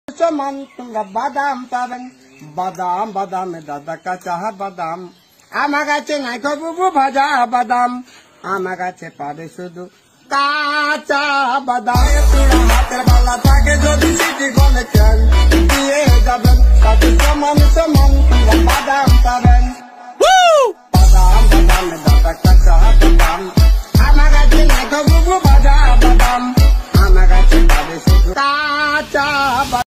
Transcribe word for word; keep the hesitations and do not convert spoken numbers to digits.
সমান তোমরা বাদাম পাবেন, বাদাম বাদাম দাদা কাঁচা বাদাম। আমার কাছে নাই বুবু ভাজা বাদাম, আমার কাছে পাবে শুধু কাঁচা বাদাম। হাতের বালা